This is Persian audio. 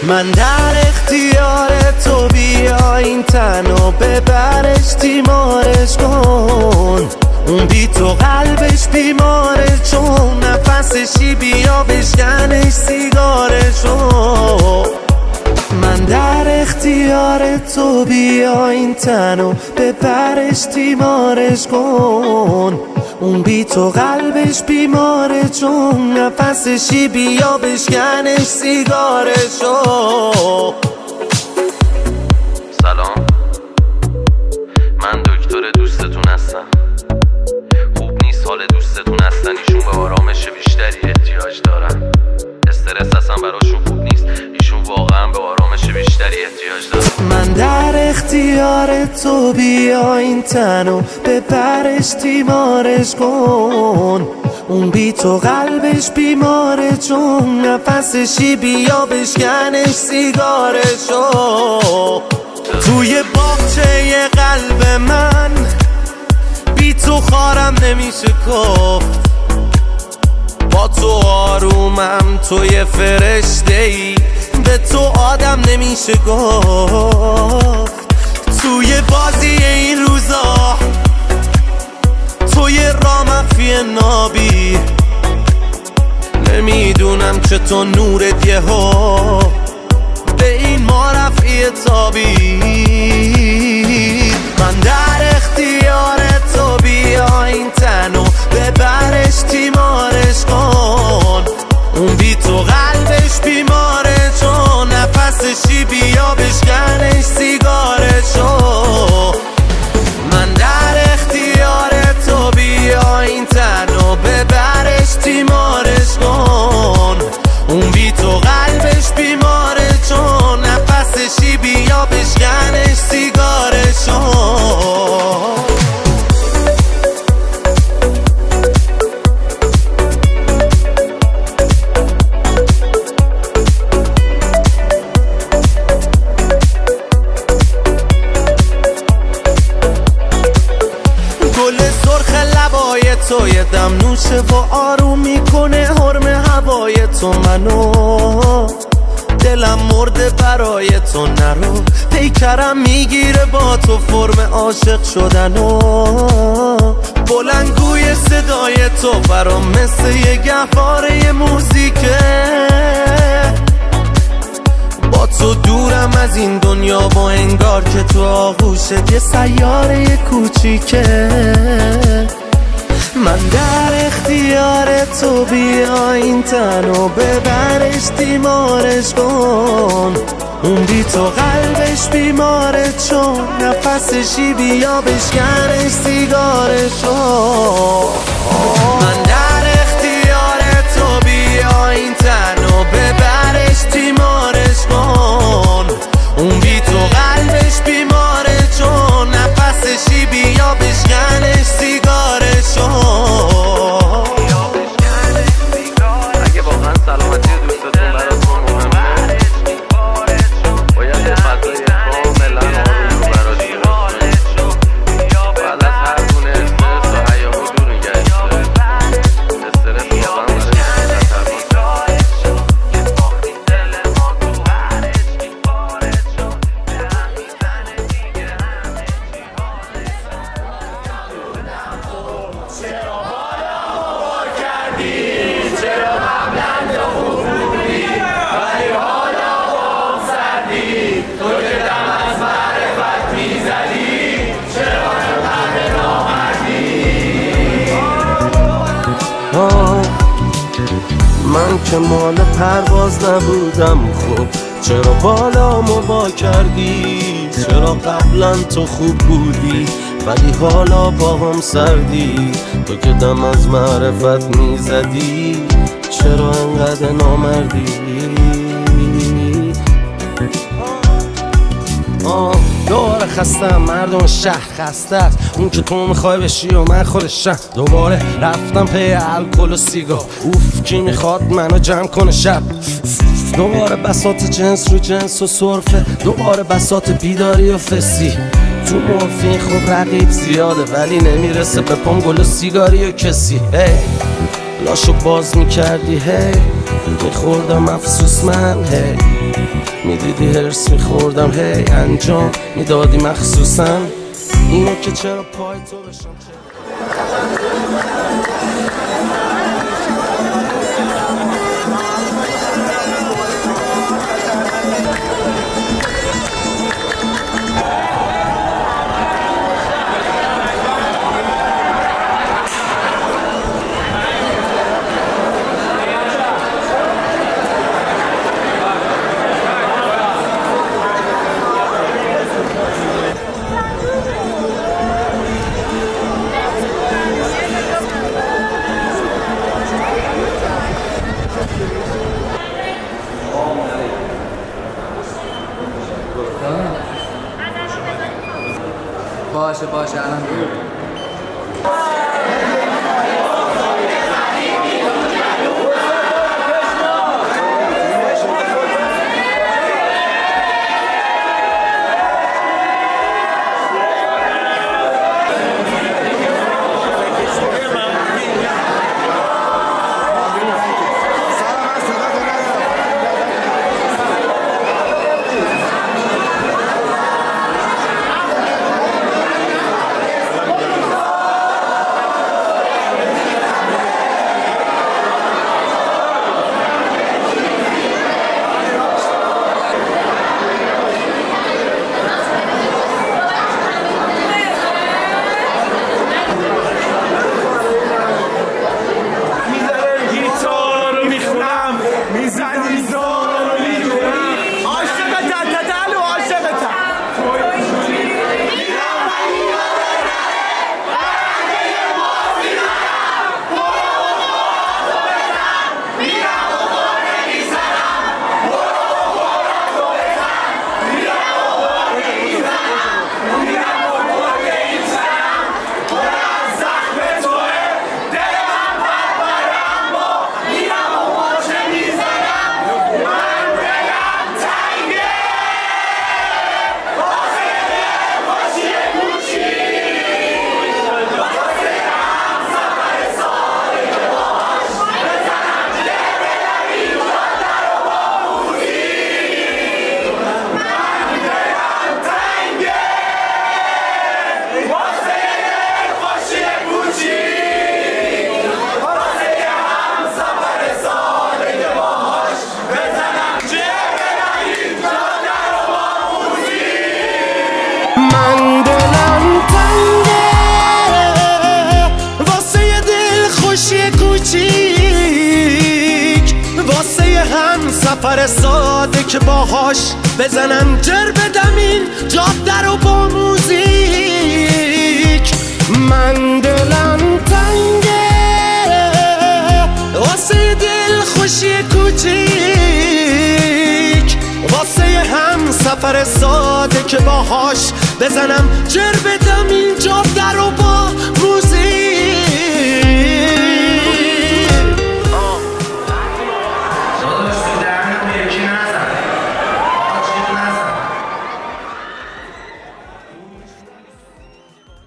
من در اختیار تو، بیا این تنو ببرش تیمارش کن. اون بی تو قلبش بیماره، چون نفسشی بیا بشکنش سیگارشو. من در اختیار تو، بیا این تنو ببرش تیمارش کن. اون بی تو قلبش بیماره، چون نفسشی بیا بشکنش سیگارشو. سلام، من دکتر دوستتون هستم. خوب نیست حال دوستتون هستن، ایشون به آرامش بیشتری احتیاج دارن. استرس اصلا براشون خوب نیست، ایشون واقعا به آرامش بیشتری احتیاج دارن. من در اختیار تو، بیا این تنو ببرش تیمارش کن. اون بی تو قلبش بیماره، چون نفسشی بیا بشکنش سیگارشو. توی باغچه قلب من بی تو خارم نمیشه گفت. با تو آرومم، تو یه فرشته ای، به تو آدم نمیشه گفت. توی بازی این روزا توی رامفی نابی، نمیدونم چطور نورت یهو به این ما رفعی تابید. من در اختیار تو، بیا این تنو ببرش تیمارش کن. اون بی تو قلبش بیماره، چون نفسشی بیا بشکنش سیگارشو. من در اختیار تو، بیا این تنو ببرش تیمارش کن. اون بی تو قلبش بیماره، چون نفسشی بیا بشکنش سیگارشو. گل سرخ لبای تو یه دم نوشه و آروم میکنه حرم هوای تو منو. دلم مرده برای تو، نرو پیکرم میگیره با تو فرم عاشق شدنو. بلندگوی صدای تو برام مثل یه گهواره موزیکه. با تو دورم از این دنیا و انگار که تو آغوشت یه سیاره کوچیکه. من در اختیار تو، بیا این تنو ببرش تیمارش کن. اون بی تو قلبش بیماره، چون نفسشی بیا بشکنش سیگارشو. من در اختیار تو، بیا این تنو ببرش تیمارش کن. اون بی تو قلبش بیماره، چون نفسشی بیا بشکنش سیگارشو. اگه واقعا سلامتی دوستتون براتون مهمه، باید یه فضای کاملا آروم رو براش درست کنید. بعد از هر گونه استرس و هیاهو دور نگهش دارید. استرس واقعا برای من که مال پرواز نبودم، خب چرا بالامو وا کردی؟ چرا قبلا تو خوب بودی ولی حالا با هم سردی؟ تو که دم از معرفت میزدی، چرا انقدر نامردی؟ دوباره خستم، مردم شهر خسته است. اون که تو میخوای بشی و من خودشم. دوباره رفتم پی الکل و سیگار، اوف کی میخواد منو جمع کنه شب. دوباره بساط جنس رو جنس و سرفه، دوباره بساط بیداری و فسی. تو مورفین خب رقیب زیاده ولی نمیرسه به پام گل و سیگاری و کسی. هی لاشو باز میکردی، هی میخوردم افسوس من، هی میدیدی هرس میخوردم هی انجام میدادی مخصوصا اینو که چرا پای تو بشم باشه الان من دلم تنگه واسه یه دل خوشی کوچیک واسه یه هم سفر ساده که باهاش بزنم جر بدم این جاده رو با موزیک من دلم تنگه واسه یه دل خوشی کوچیک واسه یه هم سفر ساده که باهاش بزنم جر بدم این جاده رو با موزیک